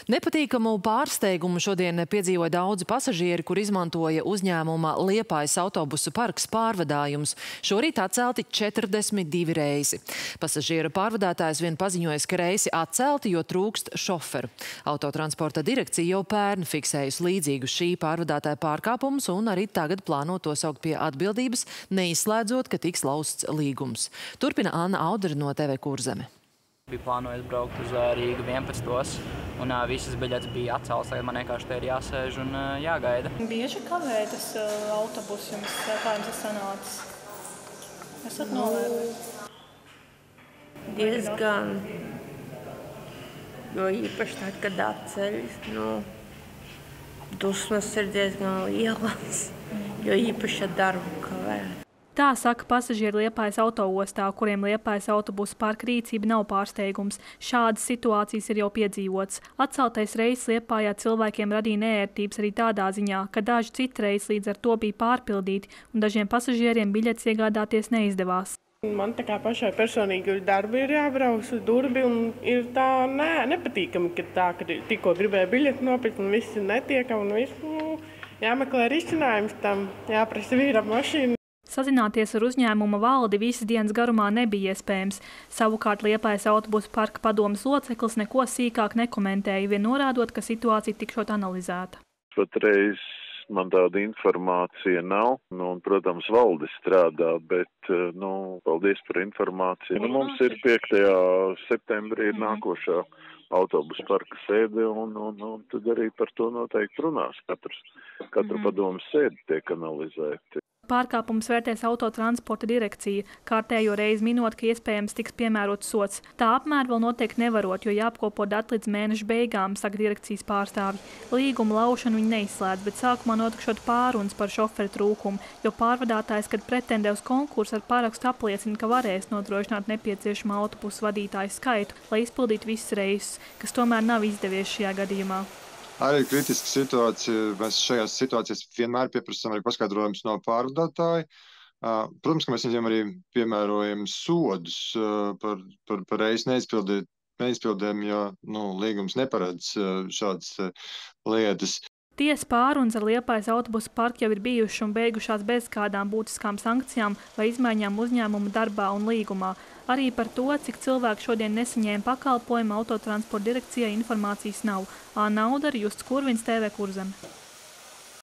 Nepatīkamu pārsteigumu šodien piedzīvoja daudzi pasažieri, kur izmantoja uzņēmuma Liepājas autobusu parks pārvadājumus. Šorīt atcelti 42 reisi. Pasažieru pārvadātājs vien paziņojas, ka reisi atcelti, jo trūkst šoferu. Autotransporta direkcija jau pērn fiksējusi līdzīgu šī pārvadātāja pārkāpumus un arī tagad plāno to saukt pie atbildības, neizslēdzot, ka tiks lausts līgums. Turpina Anna Audere no TV Kurzeme. Bija plānojis braukt uz Rīgu 11. un visas biļetes bija atceltas, tagad man vienkārši te ir jāsēž un jāgaida. Bieži kavē tas autobus jums, kā jums ir sanācis? Esat novērojis? Diezgan, jo īpaši tad, kad atceļas, dusmas ir diezgan lielas, jo īpaši ar darbu kavē. Tā saka pasažieri Liepājas autoostā, kuriem Liepājas autobusu parka rīcība nav pārsteigums. Šādas situācijas ir jau piedzīvotas. Atceltais reiss Liepājā cilvēkiem radīja neērtības arī tādā ziņā, ka daži citreiz līdz ar to bija pārpildīti un dažiem pasažieriem biļetes iegādāties neizdevās. Man tā kā pašai personīgi darbi ir jābrauc uz Durbi un ir tā nepatīkami, ka tikko gribēja biļeti nopirkt un viss netiekam un viss jāmeklē risinājums tam, jāprasa vīram mašīnu. Sazināties ar uzņēmuma valdi visas dienas garumā nebija iespējams. Savukārt Liepājas autobusu parka padomes loceklis neko sīkāk nekomentēja, vien norādot, ka situācija tikšot analizēta. Patreiz man tāda informācija nav, un, protams, valde strādā, bet, paldies par informāciju. Mums ir 5. septembrī ir nākošā autobusu parka sēde, un tad arī par to noteikti runās. Katru padomes sēdi tiek analizēti. Pārkāpums vērtēs autotransporta direkcija, kārtējo reizi minot, ka iespējams tiks piemērots sods. Tā apmēru vēl noteikti nevarot, jo jāapkopo dati līdz mēneša beigām, saka direkcijas pārstāvji. Līguma laušanu viņi neizslēdz, bet sākumā notikšot pārunas par šoferu trūkumu, jo pārvadātājs, kad pretendē uz konkursu, ar parakstu apliecina, ka varēs nodrošināt nepieciešamo autobusu vadītāju skaitu, lai izpildītu visus reisus, kas tomēr nav izdevies šajā gadījumā. Arī kritiska situācija. Mēs šajās situācijās vienmēr pieprasām arī paskaidrojumus no pārvadātāja. Protams, ka mēs viņiem arī piemērojam sodus par reisu neizpildēm, jo līgums neparedz šādas lietas. Tiesa pārunas ar Liepājas autobusu parku jau ir bijušas un beigušās bez kādām būtiskām sankcijām vai izmaiņām uzņēmuma darbā un līgumā. Arī par to, cik cilvēki šodien nesaņēma pakalpojumu autotransporta direkcijai informācijas nav. Anna Audere, Justs Kurvins, TV Kurzeme.